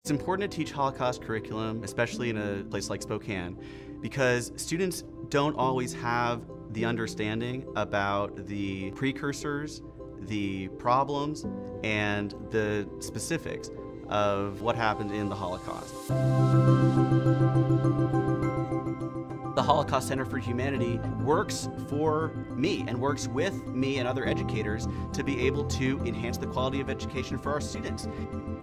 It's important to teach Holocaust curriculum, especially in a place like Spokane, because students don't always have the understanding about the precursors, the problems, and the specifics of what happened in the Holocaust. The Holocaust Center for Humanity works for me and works with me and other educators to be able to enhance the quality of education for our students.